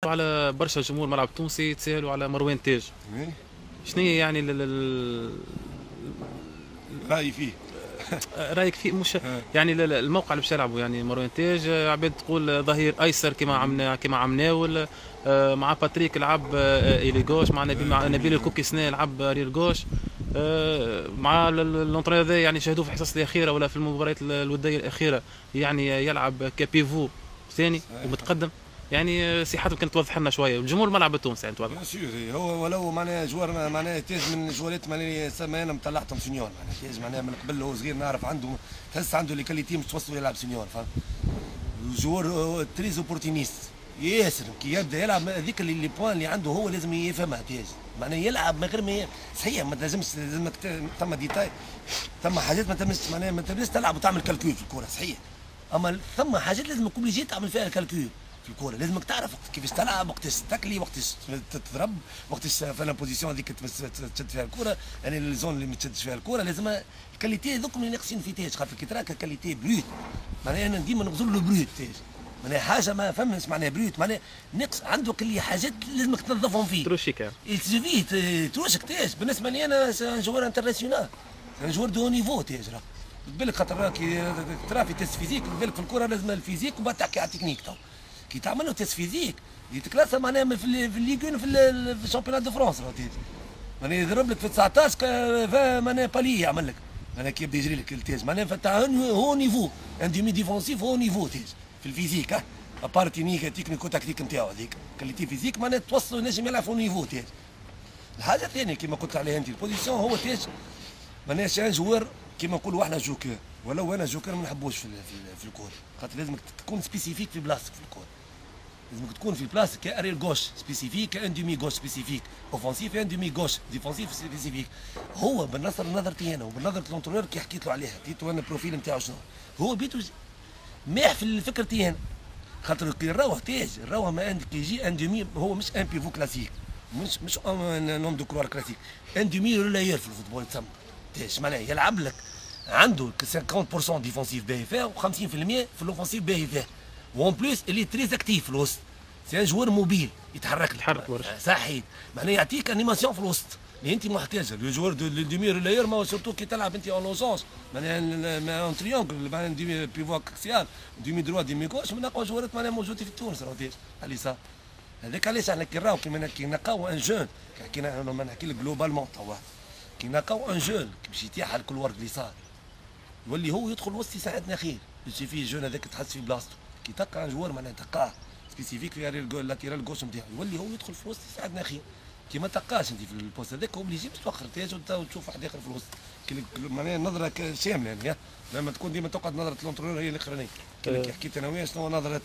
سمعتوا على برشا جمهور الملعب التونسي يتساءلوا على مروان تاج. شنو هي يعني رأيي فيه؟ رايك فيه مش يعني الموقع اللي باش يلعبوا يعني مروان تاج، عباد تقول ظهير ايسر كما عملنا مع باتريك لعب الي غوش، مع نبيل الكوكي سنا لعب رير غوش، مع الانطري هذا يعني شاهدوه في الحصص الاخيره ولا في المباريات الوديه الاخيره يعني يلعب كبيفو ثاني ومتقدم. يعني صحته كانت توضح لنا شويه والجمهور الملعب التونسي يعني توضح. بيان سور هو ولو معناها جوار معناها تاج من الجوارات معناها سما انا مطلعتهم سينيور معناها تاج معناها من قبل هو صغير نعرف عنده تحس عنده لي كاليتي مش توصلوا يلعب سينيور فاهم. جوار تريز اوبورتينيست ياسر كي يبدا يلعب هذيك اللي بوان اللي عنده هو لازم يفهمها تاج معناها يلعب من غير ما صحيح ما لازمك ثم ديتاي ثم حاجات ما تمس معناها ما تمس تلعب وتعمل كالكول في الكوره صحيح اما ثم حاجات لازم كوبليجي تعمل فيها الكالكول في الكوره لازمك تعرف كيفاش تلعب وقتاش تكلي وقتاش تضرب وقتاش في لا بوزيسيون هذيك تشد فيها الكوره يعني الزون اللي ما تشدش فيها الكوره لازم الكاليتي هذوك اللي ناقصين في تاج خاطر كي تراك الكاليتي بروت معناها انا ديما نغزر له بروت تاج معناها حاجه ما فهمش معناها بروت معناها نقص عنده كل حاجات لازمك تنظفهم فيه تروشيكا يلزفيه تروشك تاج بالنسبه لي انا جوار انترناسيونال جوار دو نيفو تاج راه بالك خاطر كي ترى في تيست فيزيك بالك في الكره لازم الفيزيك وبعد تحكي على التكنيك تو كي تعمل له تيست فيزيك يتكلاسها معناها في الليغون في الشامبيونات دو فرنسا معناها يضرب لك في 19 معناها بالي يعمل لك معناها كي يبدا يجري لك التيز معناها فتاع هو نيفو ان ديمي ديفونسيف هو نيفو تيز في الفيزيك ابار تكنيكو تكتيك نتاعو هذيك كاليتي فيزيك معناها توصلوا ينجم يلعب في نيفو تيز. الحاجه الثانيه كما قلت عليها انت البوزيسيون هو تيز معناها شان جوار كما نقولوا احنا جوكر ولو انا جوكر ما نحبوش في الكور خاطر لازمك تكون سبيسيفيك في بلاصتك في الكور لازمك تكون في بلاصتك كارير غوش سبيسيفيك كان دومي غوش سبيسيفيك اوفنسيف كان دومي غوش ديفونسيف سبيسيفيك هو بالنظر نظرتي انا وبالنظر الانترونور كي حكيت له عليها حكيت انا البروفيل نتاعو شنو هو بيتو ماح في فكرتي انا خاطر كي نروح تاج نروح ما عندك يجي ان دومي هو مش ان بيفو كلاسيك مش نوم دو كروار كلاسيك ان دومي ريلاير في الفوتبول تسمى تاج معناها يلعب لك عنده 50% ديفونسيف باهي فيها و50% في الاوفنسيف باهي فيها وان بلوس اللي تريز اكتيف في الوسط سي ان جوار موبيل يتحرك برشا صحيح معناها يعطيك انيماسيون في الوسط اللي انت محتاجها لو جوار دو ديمي ريلاير ما سورتو كي تلعب انت اون لوجونس معناها اون تريونغل معناها ديمي بيفو اكسيال ديمي دروا ديمي كوش من اقوى جوارات معناها موجودين في تونس راهو على اليسار هذاك علاش احنا كي نراو كي نلقاو ان جون حكينا انا نحكي لك جلوبالمون توا كي نلقاو ان جون كي باش يتيح على الكل ورق اليسار يولي هو يدخل وسط يساعدنا خير يسيفي الجون هذاك تحس في بلاصتو كي تلقى ان جوار معناها تلقاه سبيسيفيك في اللاتيرال غوش نتاعو يولي هو يدخل في الوسط يساعدنا خير كي ما تلقاش انت في البوست هذاك اوبليجي باش توخر تاج وتشوف واحد اخر في الوسط معناها نظره شامله يعني لما تكون ديما تقعد نظره الانترونور هي الاخرانيه كي حكيت انا وياه شنو نظره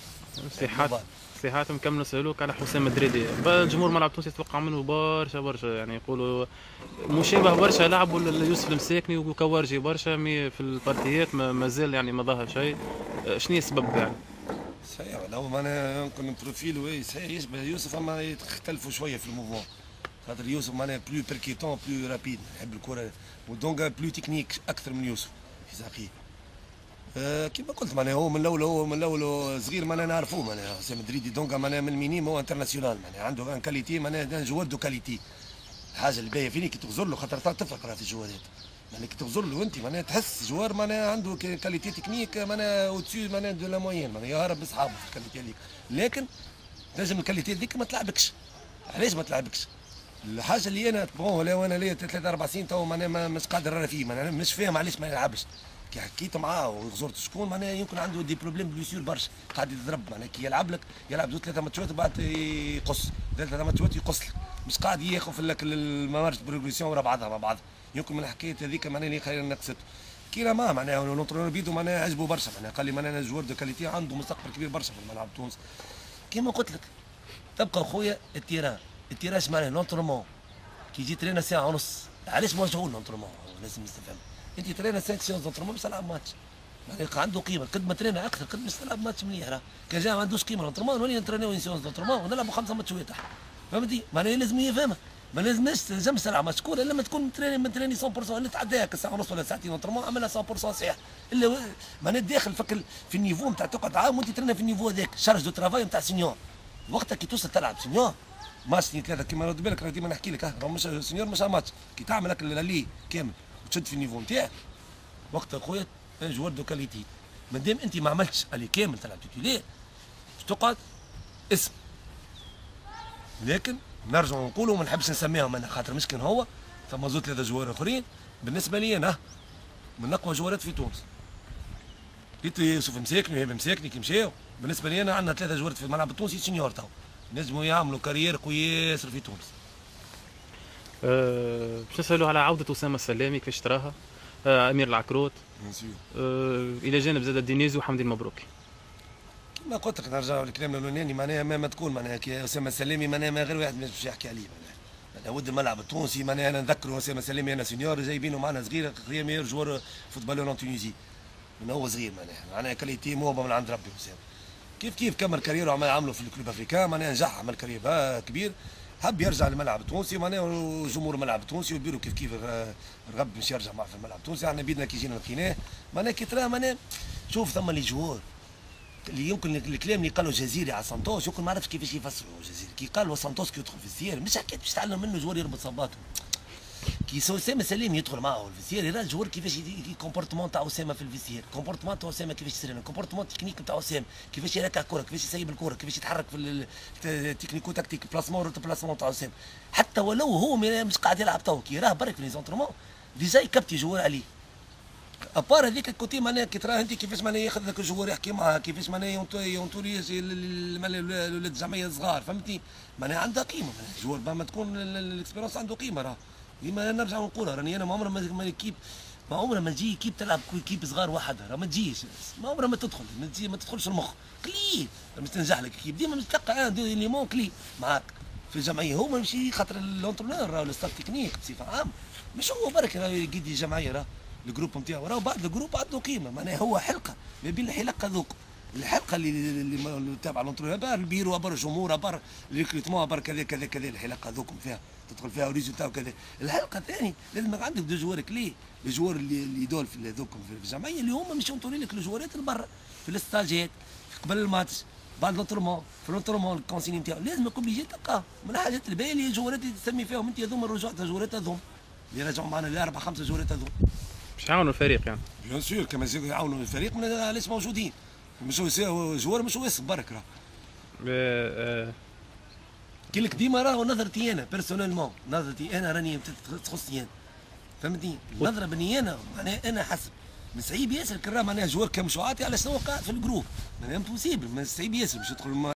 صحات مكمل نسألوك على حسام مدريدي الجمهور ملعب التونسي يتوقع منه برشا يعني يقولوا مشابه برشا لعبوا ليوسف المساكني وكوارجي برشا في البارتيات مازال يعني ما ظهر شيء شنو السبب يعني؟ صحيح لو معناها يمكن بروفيل صحيح يشبه يوسف اما يختلفوا شويه في الموفمون خاطر يوسف معناها بلو بيركيتون بلو رابيد يحب الكره ودونكا بلو تكنيك اكثر من يوسف في ساقيه كيما قلت معناها هو من الاول صغير معناها نعرفوه معناها حسام مدريدي دونك معناها من المينيم هو انترناسيونال معناها عنده ان كاليتي معناها جوار دو كاليتي الحاجه اللي باهيه فيني كي تغزر له خاطر تفرق راه في الجوارات معناها كي تغزر له انت معناها تحس جوار معناها عنده كاليتي تكنيك معناها اوتسي معناها دو لا موين معناها يهرب باصحابه في الكاليتي هذيك لكن لازم الكاليتي هذيك ما تلعبكش علاش ما تلعبكش؟ الحاجه اللي انا بون وانا ليا 3 4 سنين تو معناها مش قادر نرى فيه معناها مش فاهم علاش ما يلعبش كي حكيت معاه وزرت شكون معناها يمكن عنده دي بروبليم بليسيور برشا قاعد يضرب معناها كي يلعب لك يلعب 2 3 ماتشات وبعد يقص 3 ماتشات يقص لك مش قاعد ياخذ لك الممارسه بروجريسيون ورا بعضها مع بعضها يمكن من الحكايه هذيك معناها اللي خلينا نقصته كي ما معناها لونترونور بيدو معناها عجبه برشا معناها قال لي معناها جوار دو كاليتي عنده مستقبل كبير برشا في الملعب التونسي كيما قلت لك تبقى خويا التيران ايش معناه لونترونمون كي يجي ترينا ساعه ونص علاش مشغول لونترونمون لازم نستفهم انت ترينا 5 سيونس دونترونمون باش تلعب ماتش معناها عنده قيمه قد ما ترينا اكثر قد باش تلعب ماتش مليح راه كان جا ما عندوش قيمه لونترونمون نولي نترينيو سيونس دونترونمون ونلعبوا 5 ماتشات فهمتي معناها لازم يفهمها ما لازمش تلعب ماتش كوره الا لما تكون متريني 100% اللي تعداك ساعه ونص ولا ساعتين دونترونمون عملها 100% صحيح الا معناها داخل في النيفو نتاع تقعد عام وانت ترينا في النيفو هذاك شارج دو ترافاي نتاع سينيور وقتها كي توصل تلعب سينيور ماتش اثنين ثلاثه كيما رد بالك راه ديما نحكي لك راه مش سينيور مش ماتش كي تعمل هكا اللي كامل وتشد في النيفو نتاعك وقتها خويا ان جوار دو كاليتي مادام انت ما عملتش اللي كامل تلعب تيتولير باش تقعد اسم. لكن نرجع نقولوا ما نحبش نسميهم انا خاطر مسكين هو ثم زوج ثلاثه جوار اخرين بالنسبه لي انا من اقوى جوارات في تونس. قلت يوسف مساكني وهيب مساكني كي مشاو بالنسبه لي انا عندنا ثلاثه جوارات في الملعب التونسي سينيور تو نجموا يعملوا كارير قوي ياسر في تونس. باش نسالوا على عوده اسامه السلامي كيفاش تراها؟ امير العكروت الى جانب زاد الدينيزي وحمدي المبروكي. كما قلت لك نرجعوا لكلامنا الاولاني معناها ما تكون معناها كي اسامه السلامي معناها ما غير واحد باش يحكي عليه معناها ود الملعب التونسي معناها انا نذكر اسامه السلامي انا سينيور جايبينه معنا صغير خير ميور جوار فوتبالور ان تونيزي من هو صغير معناها كاليتي موهبه من عند ربي اسامه. كيف كمل كاريره عملوا في الكلوب افريكان معناها نجح عمل كارير كبير حب يرجع للملعب التونسي معناها وجمهور الملعب التونسي وبيرو كيف رغب باش يرجع معه في الملعب التونسي احنا بيدنا كي جينا لقيناه معناها كي تراه معناها شوف ثم لي جوار اللي يمكن الكلام اللي قالوا جزيري على سانتوس يمكن ما عرفش كيفاش يفسروا جزيري كي قالوا سانتوس كي يدخل في السير مش حكيت باش تعلم منه جوار يربط صباته كي اسامه سليم يدخل معه الفيسير يرى الجوار كيفاش كومبورتمون تاع اسامه في الفيسير كومبورتمون تاع اسامه كيفاش يصير كومبورتمون تكنيك تاع اسامه كيفاش يركع الكره كيفاش يسيب الكره كيفاش يتحرك في التكنيكو تكتيك بلاسمون بلاسمون تاع اسامه حتى ولو هو مش قاعد يلعب تو كي يراه برك في ليزونترمون ديجا يكبتي جوار عليه ابار هذيك الكوتي معناها كي تراه انت كيفاش معناها ياخذ لك الجوار يحكي معاه كيفاش معناها يونتوري الولاد الجمعيه الصغار فهمتني معناها عندها قيمه الجوار ما تكون الاكسبيرونس عنده قيمه راه ديما نرجع نقولها راني انا ما عمرها ما كيب ما عمرها ما تجي كيب تلعب كيب صغار وحدها راه ما تجيش ما عمرها ما تدخل ما تدخلش المخ قليل باش تنجح لك كيب ديما باش تلقى ليمون كلي معاك في الجمعيه هو ماشي خاطر الانترونور راه الستاف تكنيك بصفه عامه مش هو برك راه يقيد الجمعيه راه الجروب نتاعو راه بعد الجروب عنده قيمه معناها هو حلقه ما بين الحلقه ذوك الحلقه اللي تابعه الانترونور بار البيرو بار الجمهور بار الريكروتمون بار كذا كذا كذا الحلقه ذوكم فيها تدخل فيها وريزولتا وكذا. الحلقه الثانيه لازم عندك دو جوار كلي الجوار اللي يدول في ذوكم في الجمعيه اللي هما مش ينطروا لك الجوارات اللي برا في الاستاجات قبل الماتش بعد الانترمون في الانترمون الكونسيني نتاعو لازم يكون بيجي تلقاه من الحاجات الباهيه اللي الجوارات اللي تسمي فيهم انت هذوما الرجوعات الجوارات هذوم اللي رجعوا معنا الاربع خمسه جوارات هذوم باش يعاونوا الفريق يعني بيان سور كما يعاونوا الفريق علاش موجودين مش هو جوار مش هو اسم برك راه كي لك ديما راهو نظرتي انا بيرسونيلمون نظرتي انا راني تخصني انا فهمتني النظره بني انا معناها انا حسب من صعيب ياسر كرا معناها جوار كمشوعاتي على شنو قاعد في الجروب معناها امبوسيبل من صعيب ياسر باش يدخل